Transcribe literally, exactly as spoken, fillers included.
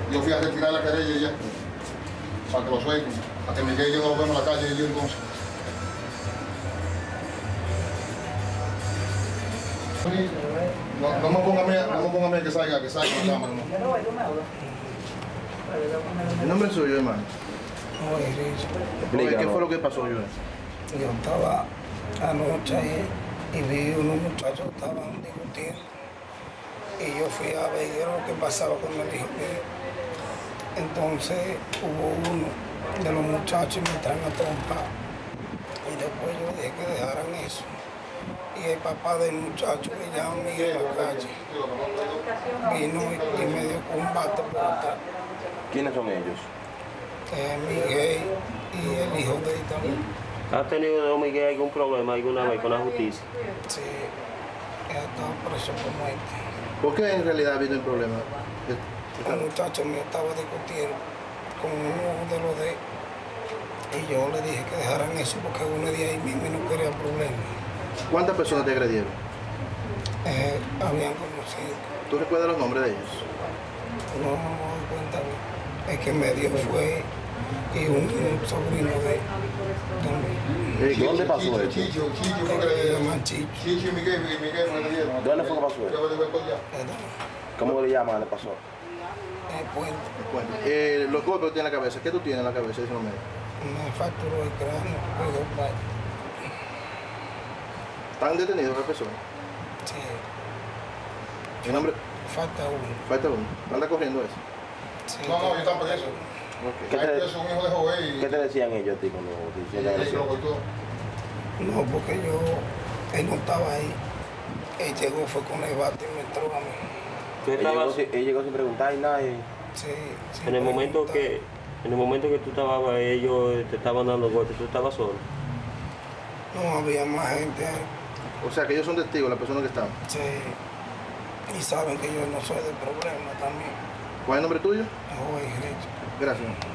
Yo fui a retirar la querella ya, para que lo suelten, para que Miguel y yo nos vemos en la calle y yo entonces. No, no me ponga a mí, no me ponga a mí que salga, que salga la cámara, no. ¿El nombre es suyo, hermano? Oye, ¿Qué fue lo que pasó, yo? Yo estaba anoche ahí y vi unos muchachos que estaban discutiendo. Y yo fui a ver lo que pasaba con el hijo mío. Entonces hubo uno de los muchachos y me traen a trompar. Y después yo dije que dejaran eso. Y el papá del muchacho que llama Miguel en la calle vino y, y me dio combate por atrás. ¿Quiénes son ellos? Eh, Miguel y el hijo de él también. ¿Has tenido, don Miguel, algún problema alguna vez con la justicia? Sí, él estaba preso por muerte. ¿Por qué en realidad vino el problema? El muchacho mío estaba discutiendo con uno de los de él. Y yo le dije que dejaran eso porque uno de ahí mismo no quería problemas. ¿Cuántas personas te agredieron? Eh, habían conocido. ¿Tú recuerdas los nombres de ellos? No, no me doy cuenta. El que me dio fue y un, un sobrino de él también. ¿Y dónde pasó Chicho, esto? Chicho, Chicho, fue que Le le dieron. llaman Chicho. Chicho y Miguel, y Miguel fue que le dieron. ¿Dónde fue que pasó eso? Yo averigué todo ya. ¿Cómo le llaman? ¿Le pasó? El puente. Bueno, eh, los golpes que tiene en la cabeza, ¿qué tú tienes en la cabeza? Eso no me... Me fracturó el cráneo por dos partes. ¿Están detenidos las personas? Sí. ¿El nombre? Falta uno. Falta uno. ¿Anda corriendo eso? Sí, No, no, yo estaba preso. Ok. ¿Qué Ahí te- es un hijo de Joel y ¿Qué te decían ellos a ti cuando te y hicieron la él lo agresión? cortó. No, porque yo, él no estaba ahí. Él llegó, fue con el bate y me entró a mí. Él llegó, sin- él llegó sin preguntar nada. y- Sí, sí, En el me momento preguntaron. que, en el momento que tú estabas, ellos te estaban dando golpes, tú estabas solo. No había más gente ahí. O sea, que ellos son testigos, las personas que están. Sí. Y saben que yo no soy del problema también. ¿Cuál es el nombre tuyo? Oye, Rich. Gracias.